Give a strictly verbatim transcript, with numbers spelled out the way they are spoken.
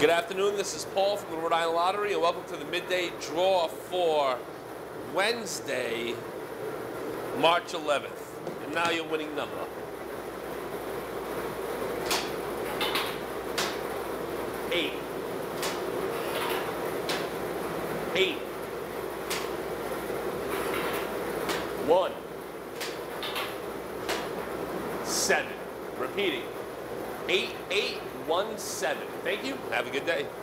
Good afternoon, this is Paul from the Rhode Island Lottery, and welcome to the midday draw for Wednesday, March eleventh. And now your winning number. Eight. Eight. One. Seven. Repeating. Eight, eight, one, seven. Thank you. Have a good day.